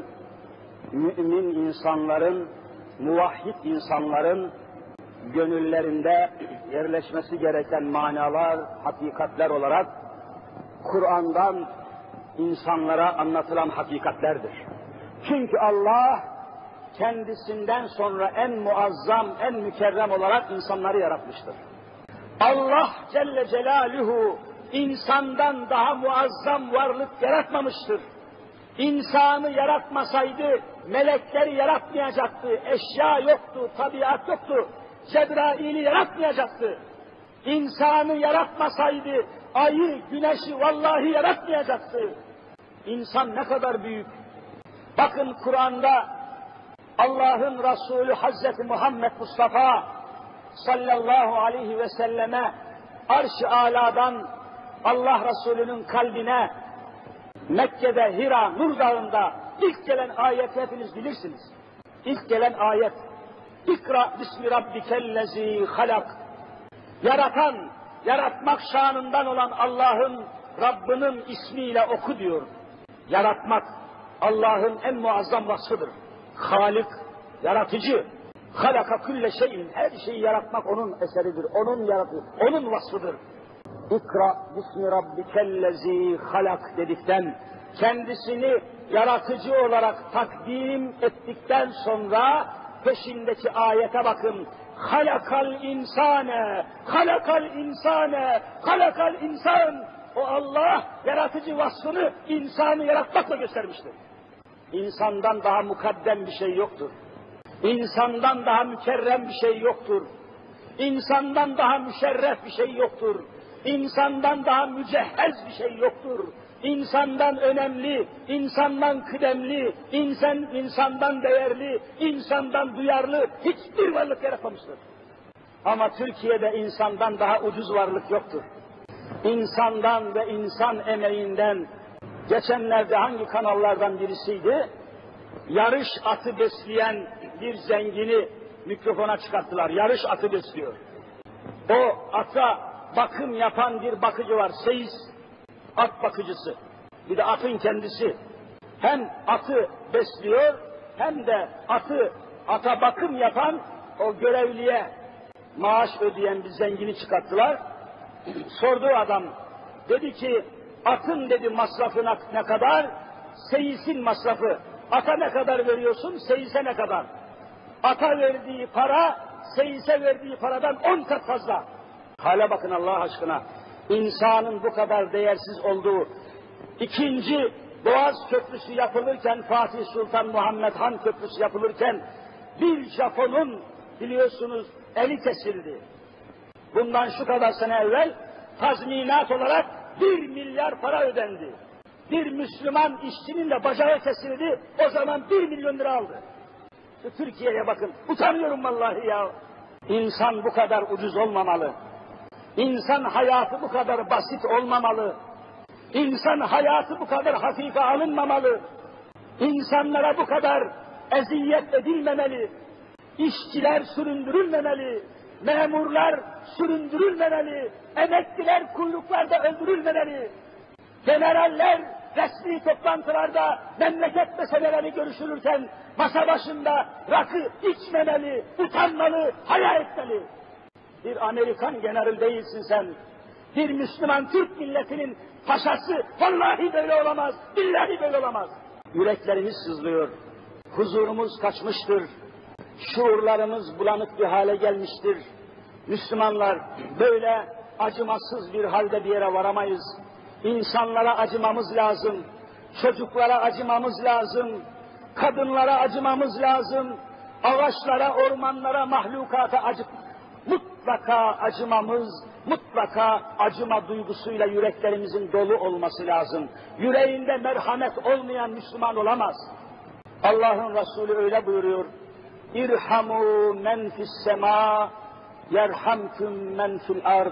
mümin insanların, muvahhid insanların gönüllerinde yerleşmesi gereken manalar, hakikatler olarak Kur'an'dan insanlara anlatılan hakikatlerdir. Çünkü Allah kendisinden sonra en muazzam, en mükerrem olarak insanları yaratmıştır. Allah Celle Celaluhu insandan daha muazzam varlık yaratmamıştır. İnsanı yaratmasaydı melekleri yaratmayacaktı, eşya yoktu, tabiat yoktu, Cebrail'i yaratmayacaktı. İnsanı yaratmasaydı ayı, güneşi vallahi yaratmayacaktı. İnsan ne kadar büyük. Bakın Kur'an'da Allah'ın Resulü Hazreti Muhammed Mustafa sallallahu aleyhi ve selleme arş-ı aladan Allah Resulü'nün kalbine Mekke'de Hira Nur Dağı'nda ilk gelen ayeti hepiniz bilirsiniz. İlk gelen ayet İkra bismi rabbikellezi halak. Yaratan, yaratmak şanından olan Allah'ın, Rabbinin ismiyle oku diyor. Yaratmak Allah'ın en muazzam vasfıdır. Halik, yaratıcı. Halaka külle şeyin, her şeyi yaratmak onun eseridir, onun yaratığı, onun vasfıdır. İkra bismi rabbikellezi halak dedikten, kendisini yaratıcı olarak takdim ettikten sonra peşindeki ayete bakın. Halakal insane, halakal insane, halakal insan. O Allah yaratıcı vasfını insanı yaratmakla göstermiştir. İnsandan daha mukaddem bir şey yoktur. İnsandan daha mükerrem bir şey yoktur. İnsandan daha müşerref bir şey yoktur. İnsandan daha mücehhez bir şey yoktur. İnsandan önemli, insandan kıdemli, insan insandan değerli, insandan duyarlı hiçbir varlık yaratmamıştır. Ama Türkiye'de insandan daha ucuz varlık yoktur. İnsandan ve insan emeğinden, geçenlerde hangi kanallardan birisiydi, yarış atı besleyen bir zengini mikrofona çıkarttılar. Yarış atı besliyor. O ata bakım yapan bir bakıcı var, seyis, at bakıcısı. Bir de atın kendisi. Hem atı besliyor, hem de atı, ata bakım yapan o görevliye maaş ödeyen bir zengini çıkarttılar. Sordu adam, dedi ki, atın dedi masrafı ne kadar? Seyisin masrafı. Ata ne kadar veriyorsun, seyise ne kadar? Ata verdiği para, seyise verdiği paradan on kat fazla. Hale bakın Allah aşkına. İnsanın bu kadar değersiz olduğu, ikinci Boğaz Köprüsü yapılırken, Fatih Sultan Muhammed Han Köprüsü yapılırken, bir Japon'un biliyorsunuz eli kesildi. Bundan şu kadar sene evvel tazminat olarak bir milyar para ödendi. Bir Müslüman işçinin de bacağı kesildi, o zaman bir milyon lira aldı. Şu Türkiye'ye bakın, utanıyorum vallahi ya. İnsan bu kadar ucuz olmamalı. İnsan hayatı bu kadar basit olmamalı. İnsan hayatı bu kadar hafife alınmamalı. İnsanlara bu kadar eziyet edilmemeli. İşçiler süründürülmemeli. Memurlar süründürülmemeli. Emekliler kuyruklarda öldürülmemeli. Generaller resmi toplantılarda memleket meseleleri görüşülürken masa başında rakı içmemeli, utanmalı, haya etmeli. Bir Amerikan general değilsin sen. Bir Müslüman Türk milletinin paşası. Vallahi böyle olamaz, billahi böyle olamaz. Yüreklerimiz sızlıyor. Huzurumuz kaçmıştır. Şuurlarımız bulanık bir hale gelmiştir. Müslümanlar böyle acımasız bir halde bir yere varamayız. İnsanlara acımamız lazım. Çocuklara acımamız lazım. Kadınlara acımamız lazım. Ağaçlara, ormanlara, mahlukata acıp mutlaka acımamız, mutlaka acıma duygusuyla yüreklerimizin dolu olması lazım. Yüreğinde merhamet olmayan Müslüman olamaz. Allah'ın Resulü öyle buyuruyor. İrhamu men fis sema yerhamkum men fil ard.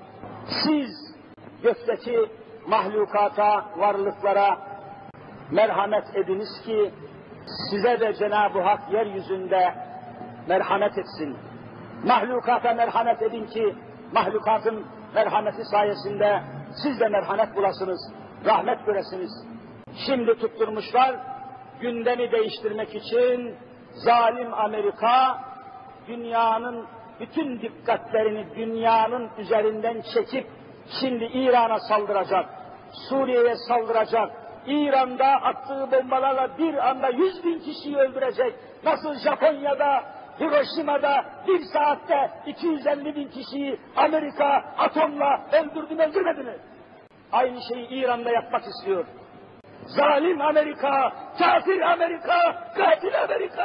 Siz gökteki mahlukata, varlıklara merhamet ediniz ki size de Cenab-ı Hak yeryüzünde merhamet etsin. Mahlukata merhamet edin ki mahlukatın merhameti sayesinde siz de merhamet bulasınız, rahmet göresiniz. Şimdi tutturmuşlar gündemi değiştirmek için zalim Amerika dünyanın bütün dikkatlerini dünyanın üzerinden çekip şimdi İran'a saldıracak, Suriye'ye saldıracak, İran'da attığı bombalarla bir anda yüz bin kişiyi öldürecek. Nasıl Japonya'da, Hiroşima'da bir saatte iki yüz elli bin kişiyi Amerika atomla öldürdü mü öldürmedi mi? Aynı şeyi İran'da yapmak istiyor. Zalim Amerika, kafir Amerika, katil Amerika.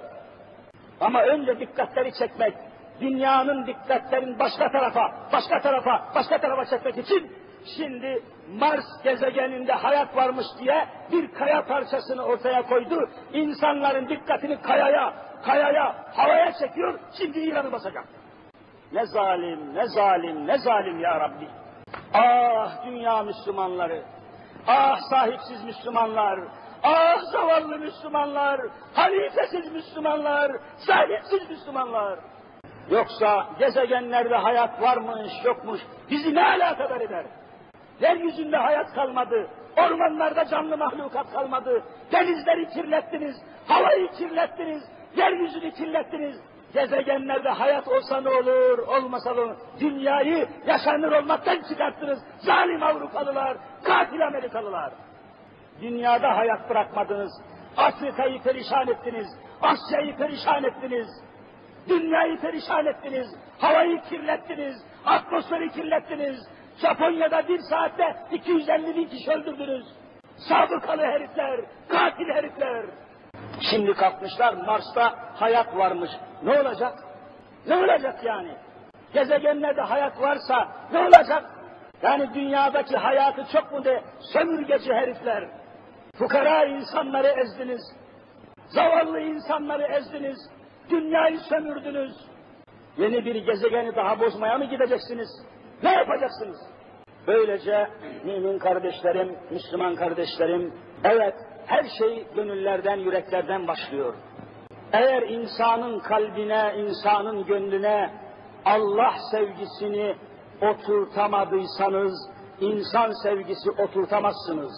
Ama önce dikkatleri çekmek, dünyanın dikkatlerini başka tarafa, başka tarafa, başka tarafa çekmek için şimdi Mars gezegeninde hayat varmış diye bir kaya parçasını ortaya koydu. İnsanların dikkatini kayaya, kayaya, havaya çekiyor. Şimdi İran'ı basacak. Ne zalim, ne zalim, ne zalim ya Rabbi. Ah dünya Müslümanları, ah sahipsiz Müslümanlar, ah zavallı Müslümanlar, halifesiz Müslümanlar, sahipsiz Müslümanlar. Yoksa gezegenlerde hayat varmış, yokmuş, bizi ne alakadar eder? Yeryüzünde hayat kalmadı, ormanlarda canlı mahlukat kalmadı, denizleri kirlettiniz, havayı kirlettiniz, yeryüzünü kirlettiniz. Gezegenlerde hayat olsa ne olur, olmasa ne olur? Dünyayı yaşanır olmaktan çıkarttınız, zalim Avrupalılar, katil Amerikalılar. Dünyada hayat bırakmadınız, Afrika'yı perişan ettiniz, Asya'yı perişan ettiniz, dünyayı perişan ettiniz, havayı kirlettiniz, atmosferi kirlettiniz, Japonya'da bir saatte iki yüz elli bin kişi öldürdünüz. Sabıkalı herifler, katil herifler. Şimdi kalkmışlar Mars'ta hayat varmış. Ne olacak? Ne olacak yani? Gezegenlerde hayat varsa ne olacak? Yani dünyadaki hayatı çok mu de sömürgeci herifler. Fukara insanları ezdiniz. Zavallı insanları ezdiniz. Dünyayı sömürdünüz. Yeni bir gezegeni daha bozmaya mı gideceksiniz? Ne yapacaksınız? Böylece mümin kardeşlerim, Müslüman kardeşlerim, evet her şey gönüllerden, yüreklerden başlıyor. Eğer insanın kalbine, insanın gönlüne Allah sevgisini oturtamadıysanız, insan sevgisi oturtamazsınız.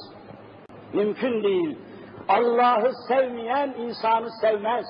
Mümkün değil. Allah'ı sevmeyen insanı sevmez.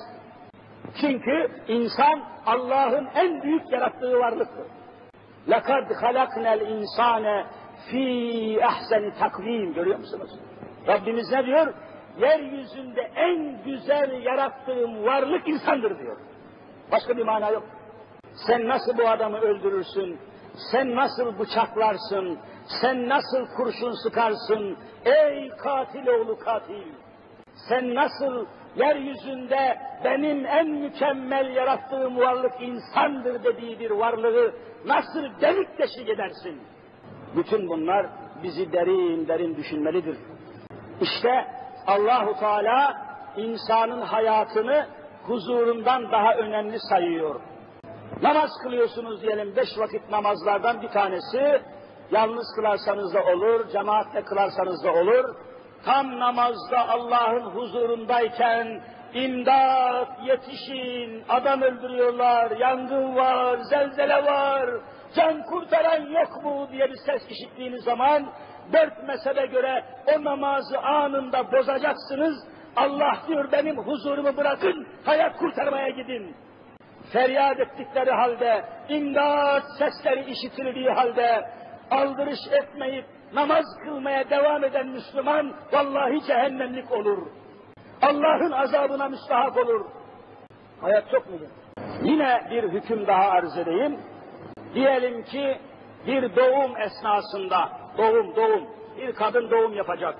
Çünkü insan Allah'ın en büyük yarattığı varlıktır. لَقَدْ خَلَقْنَا الْاِنْسَانَ ف۪ي اَحْسَنِ takvim. Görüyor musunuz? Rabbimiz ne diyor? Yeryüzünde en güzel yarattığım varlık insandır diyor. Başka bir mana yok. Sen nasıl bu adamı öldürürsün? Sen nasıl bıçaklarsın? Sen nasıl kurşun sıkarsın? Ey katil oğlu katil! Sen nasıl yeryüzünde benim en mükemmel yarattığım varlık insandır dediği bir varlığı nasıl delik deşik edersin? Bütün bunlar bizi derin derin düşünmelidir. İşte Allahu Teala insanın hayatını huzurundan daha önemli sayıyor. Namaz kılıyorsunuz diyelim, beş vakit namazlardan bir tanesi, yalnız kılarsanız da olur, cemaatle kılarsanız da olur. Tam namazda Allah'ın huzurundayken, imdat yetişin, adam öldürüyorlar, yangın var, zelzele var, can kurtaran yok mu diye bir ses işittiğiniz zaman, dört mezhebe göre o namazı anında bozacaksınız. Allah diyor benim huzurumu bırakın, hayat kurtarmaya gidin. Feryat ettikleri halde, imdat sesleri işitildiği halde, aldırış etmeyip namaz kılmaya devam eden Müslüman, vallahi cehennemlik olur. Allah'ın azabına müstahak olur. Hayat çok mudur? Yine bir hüküm daha arz edeyim. Diyelim ki bir doğum esnasında, doğum, doğum, bir kadın doğum yapacak.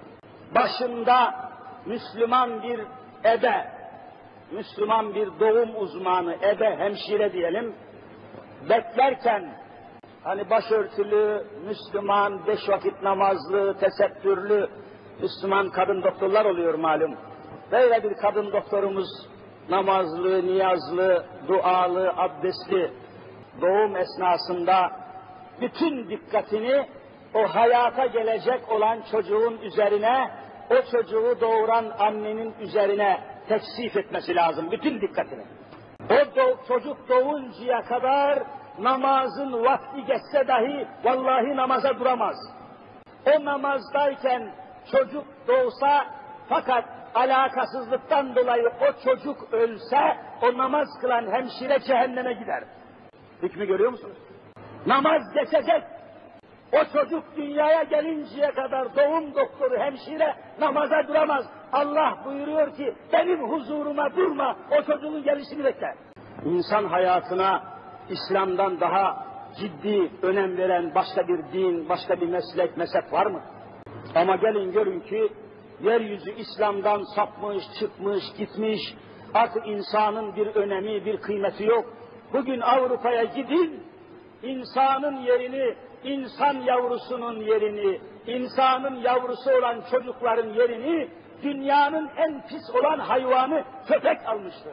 Başında Müslüman bir ebe, Müslüman bir doğum uzmanı, ebe, hemşire diyelim, beklerken, hani başörtülü, Müslüman, beş vakit namazlı, tesettürlü Müslüman kadın doktorlar oluyor malum. Böyle bir kadın doktorumuz namazlı, niyazlı, dualı, abdestli doğum esnasında bütün dikkatini o hayata gelecek olan çocuğun üzerine, o çocuğu doğuran annenin üzerine teksif etmesi lazım, bütün dikkatini. O do- çocuk doğuncaya kadar namazın vakti geçse dahi vallahi namaza duramaz. O namazdayken çocuk doğsa fakat alakasızlıktan dolayı o çocuk ölse o namaz kılan hemşire cehenneme gider. Hükmü görüyor musunuz? Namaz geçecek. O çocuk dünyaya gelinceye kadar doğum doktoru, hemşire namaza duramaz. Allah buyuruyor ki benim huzuruma durma, o çocuğun gelişini bekle. İnsan hayatına İslam'dan daha ciddi önem veren başka bir din, başka bir meslek, mezhep var mı? Ama gelin görün ki yeryüzü İslam'dan sapmış, çıkmış, gitmiş. Artık insanın bir önemi, bir kıymeti yok. Bugün Avrupa'ya gidin, insanın yerini, insan yavrusunun yerini, insanın yavrusu olan çocukların yerini, dünyanın en pis olan hayvanı köpek almıştır.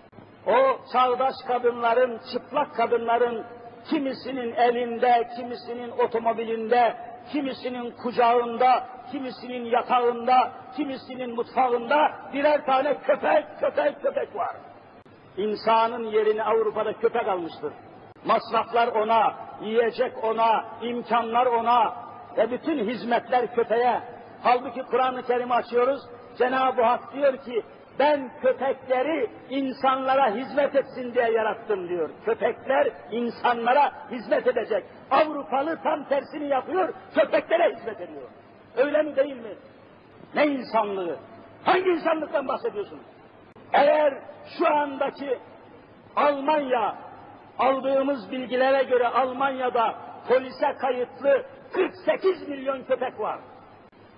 O çağdaş kadınların, çıplak kadınların kimisinin elinde, kimisinin otomobilinde, kimisinin kucağında, kimisinin yatağında, kimisinin mutfağında birer tane köpek, köpek, köpek var. İnsanın yerini Avrupa'da köpek almıştır. Masraflar ona, yiyecek ona, imkanlar ona ve bütün hizmetler köpeğe. Halbuki Kur'an-ı Kerim'i açıyoruz, Cenab-ı Hak diyor ki, ben köpekleri insanlara hizmet etsin diye yarattım diyor. Köpekler insanlara hizmet edecek. Avrupalı tam tersini yapıyor, köpeklere hizmet ediyor. Öyle mi değil mi? Ne insanlığı? Hangi insanlıktan bahsediyorsunuz? Eğer şu andaki Almanya, aldığımız bilgilere göre Almanya'da polise kayıtlı kırk sekiz milyon köpek var.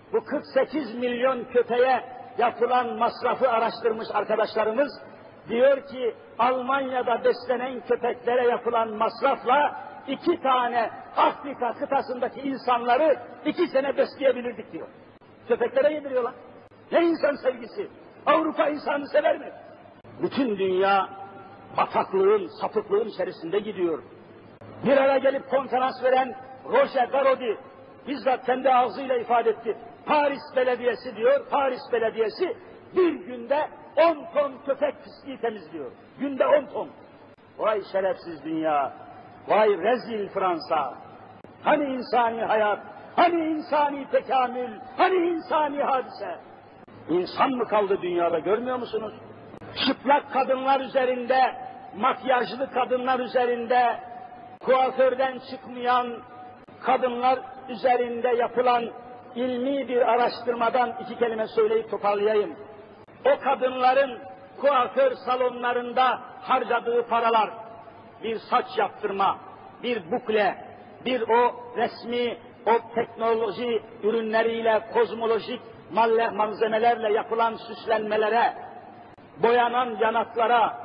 Bu kırk sekiz milyon köpeğe yapılan masrafı araştırmış arkadaşlarımız, diyor ki Almanya'da beslenen köpeklere yapılan masrafla iki tane Afrika kıtasındaki insanları iki sene besleyebilirdik diyor. Köpeklere yediriyorlar. Ne insan sevgisi? Avrupa insanı sever mi? Bütün dünya bataklığın, sapıklığın içerisinde gidiyor. Bir ara gelip konferans veren Roger Garaudy bizzat kendi ağzıyla ifade etti. Paris Belediyesi diyor, Paris Belediyesi bir günde on ton köpek pisliği temizliyor. Günde on ton. Vay şerefsiz dünya, vay rezil Fransa. Hani insani hayat, hani insani tekamül, hani insani hadise? İnsan mı kaldı dünyada, görmüyor musunuz? Çıplak kadınlar üzerinde, makyajlı kadınlar üzerinde, kuaförden çıkmayan kadınlar üzerinde yapılan ilmi bir araştırmadan iki kelime söyleyip toparlayayım. O kadınların kuaför salonlarında harcadığı paralar, bir saç yaptırma, bir bukle, bir o resmi, o teknoloji ürünleriyle, kozmolojik malzemelerle yapılan süslenmelere, boyanan yanaklara,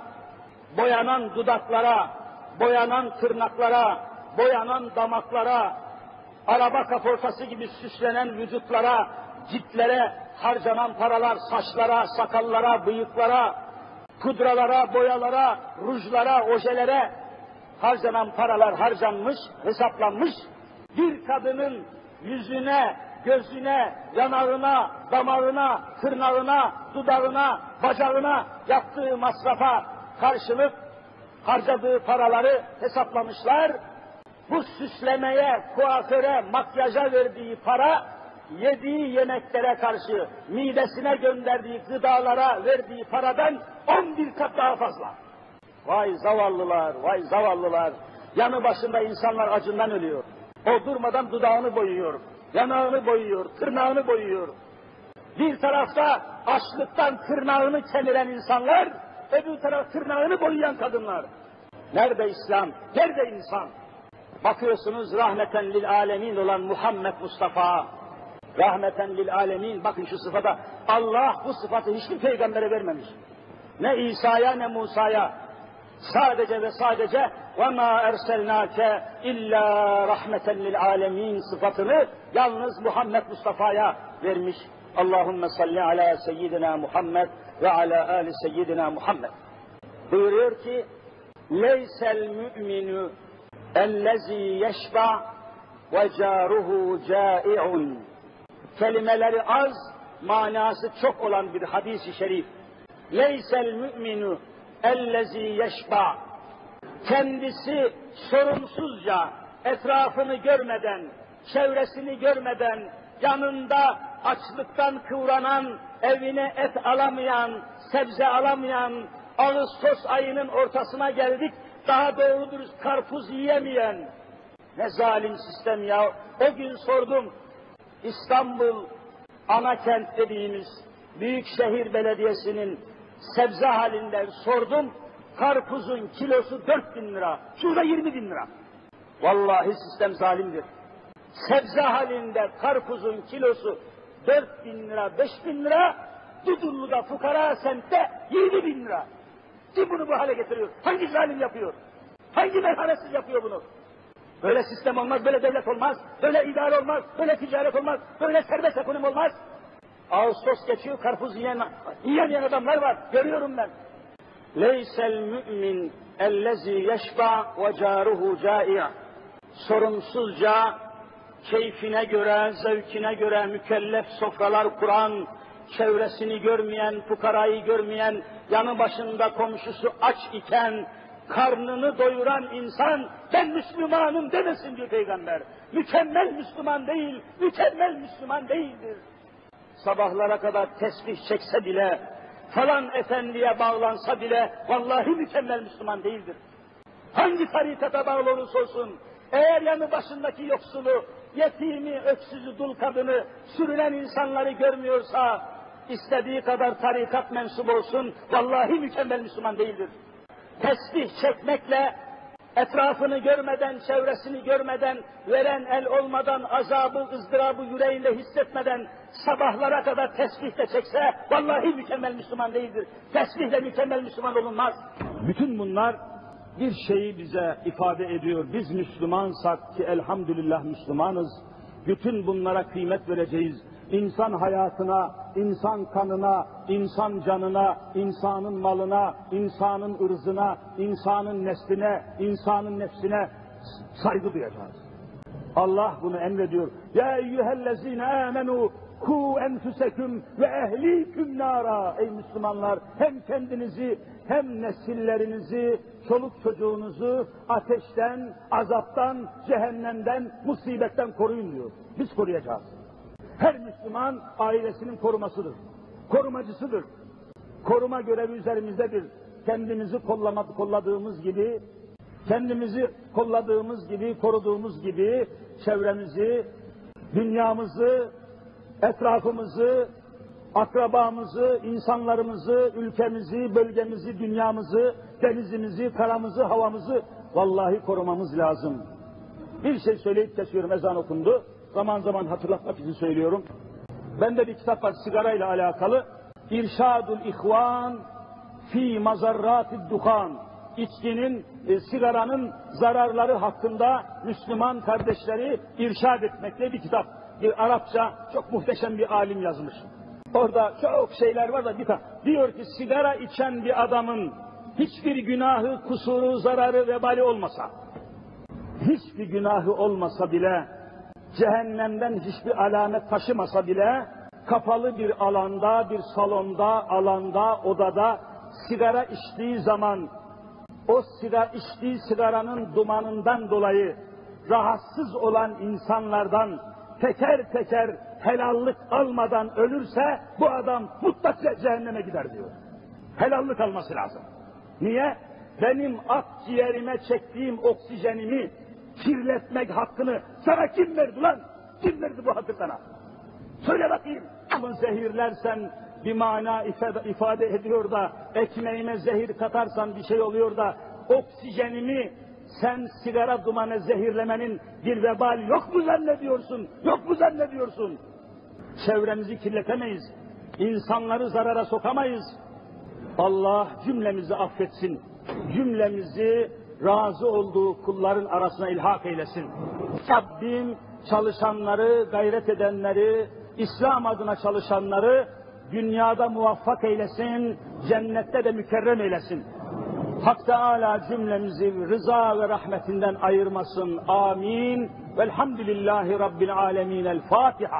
boyanan dudaklara, boyanan tırnaklara, boyanan damaklara, araba kaportası gibi süslenen vücutlara, ciltlere harcanan paralar, saçlara, sakallara, bıyıklara, pudralara, boyalara, rujlara, ojelere harcanan paralar harcanmış, hesaplanmış. Bir kadının yüzüne, gözüne, yanağına, damağına, tırnağına, dudağına, bacağına yaptığı masrafa karşılık harcadığı paraları hesaplamışlar. Bu süslemeye, kuaföre, makyaja verdiği para, yediği yemeklere karşı midesine gönderdiği gıdalara verdiği paradan on bir kat daha fazla. Vay zavallılar, vay zavallılar. Yanı başında insanlar acından ölüyor. O durmadan dudağını boyuyor, yanağını boyuyor, tırnağını boyuyor. Bir tarafta açlıktan tırnağını kemiren insanlar, öbür taraf tırnağını boyayan kadınlar. Nerede İslam, nerede insan? Bakıyorsunuz rahmeten lil alemin olan Muhammed Mustafa, rahmeten lil alemin, bakın şu sıfata, Allah bu sıfatı hiçbir peygambere vermemiş. Ne İsa'ya ne Musa'ya, sadece ve sadece وَمَا اَرْسَلْنَاكَ اِلَّا رَحْمَةً لِلْعَالَمِينَ sıfatını yalnız Muhammed Mustafa'ya vermiş. Allahümme salli ala seyyidina Muhammed ve ala ali seyyidina Muhammed. Buyuruyor ki leysel mü'minu ellezî yeşba ve câruhu câi'un. Kelimeleri az, manası çok olan bir hadis-i şerif. Leysel mü'minu ellezî yeşba. Kendisi sorumsuzca, etrafını görmeden, çevresini görmeden, yanında açlıktan kıvranan, evine et alamayan, sebze alamayan, Ağustos ayının ortasına geldik, daha doğru dürüst karpuz yiyemeyen, ne zalim sistem ya. O gün sordum, İstanbul ana kent dediğimiz Büyükşehir Belediyesi'nin sebze halinde sordum, karpuzun kilosu dört bin lira, şurada yirmi bin lira. Vallahi sistem zalimdir. Sebze halinde karpuzun kilosu dört bin lira, beş bin lira, Dudullu'da fukara semtte yirmi bin lira. Kim bunu bu hale getiriyor? Hangi zalim yapıyor? Hangi merhametsiz yapıyor bunu? Böyle sistem olmaz, böyle devlet olmaz, böyle idare olmaz, böyle ticaret olmaz, böyle serbest ekonomi olmaz. Ağustos geçiyor, karpuz yiyen, yiyen adamlar var, görüyorum ben. Leysel mü'min ellezî yeşba ve câruhu câi'. Sorumsuzca, keyfine göre, zevkine göre mükellef sofralar kuran, çevresini görmeyen, fukarayı görmeyen, yanı başında komşusu aç iken, karnını doyuran insan, ben Müslümanım demesin diyor Peygamber. Mükemmel Müslüman değil, mükemmel Müslüman değildir. Sabahlara kadar tesbih çekse bile, falan efendiye bağlansa bile, vallahi mükemmel Müslüman değildir. Hangi tarikata bağlı olursa olsun, eğer yanı başındaki yoksulu, yetimi, öksüzü, dul kadını, sürünen insanları görmüyorsa, istediği kadar tarikat mensubu olsun, vallahi mükemmel Müslüman değildir. Tesbih çekmekle, etrafını görmeden, çevresini görmeden, veren el olmadan, azabı, ızdırabı yüreğinde hissetmeden sabahlara kadar tesbihle çekse, vallahi mükemmel Müslüman değildir. Tesbihle mükemmel Müslüman olunmaz. Bütün bunlar bir şeyi bize ifade ediyor. Biz Müslümansak ki elhamdülillah Müslümanız, bütün bunlara kıymet vereceğiz. İnsan hayatına, insan kanına, insan canına, insanın malına, insanın ırzına, insanın nesline, insanın nefsine saygı duyacağız. Allah bunu emrediyor. Ya eyyühellezine amenu ku enfuseküm ve ehliküm nara. Ey Müslümanlar, hem kendinizi hem nesillerinizi, çoluk çocuğunuzu ateşten, azaptan, cehennemden, musibetten koruyun diyor. Biz koruyacağız. Her Müslüman ailesinin korumasıdır. Korumacısıdır. Koruma görevi üzerimizdedir. Kendimizi kollama, kolladığımız gibi, kendimizi kolladığımız gibi, koruduğumuz gibi çevremizi, dünyamızı, etrafımızı, akrabamızı, insanlarımızı, ülkemizi, bölgemizi, dünyamızı, denizimizi, karamızı, havamızı vallahi korumamız lazım. Bir şey söyleyip kesiyorum, ezan okundu. Zaman zaman hatırlatmak için söylüyorum. Bende bir kitap var sigarayla alakalı. İrşadul İhvan fi mazarratid duhan. İçkinin, e, sigaranın zararları hakkında Müslüman kardeşleri irşad etmekle bir kitap. Bir Arapça çok muhteşem bir alim yazmış. Orada çok şeyler var da bir tane. Diyor ki sigara içen bir adamın hiçbir günahı, kusuru, zararı, vebali olmasa, hiçbir günahı olmasa bile, cehennemden hiçbir alamet taşımasa bile, kapalı bir alanda, bir salonda, alanda, odada sigara içtiği zaman, o sigara içtiği sigaranın dumanından dolayı rahatsız olan insanlardan teker teker helallik almadan ölürse, bu adam mutlaka cehenneme gider diyor. Helallik alması lazım. Niye? Benim akciğerime çektiğim oksijenimi kirletmek hakkını sana kim verdi lan? Kim verdi bu hakkı sana? Söyle bakayım. Bunu zehirlersen bir mana ifade, ifade ediyor da, ekmeğime zehir katarsan bir şey oluyor da, oksijenimi sen sigara dumanı zehirlemenin bir vebal yok mu zannediyorsun? Yok mu zannediyorsun? Çevremizi kirletemeyiz. İnsanları zarara sokamayız. Allah cümlemizi affetsin. Cümlemizi razı olduğu kulların arasına ilhak eylesin. Rabbim çalışanları, gayret edenleri, İslam adına çalışanları dünyada muvaffak eylesin, cennette de mükerrem eylesin. Hak Teâlâ cümlemizi rıza ve rahmetinden ayırmasın. Amin. Velhamdülillahi Rabbil âlemîn. El Fatiha.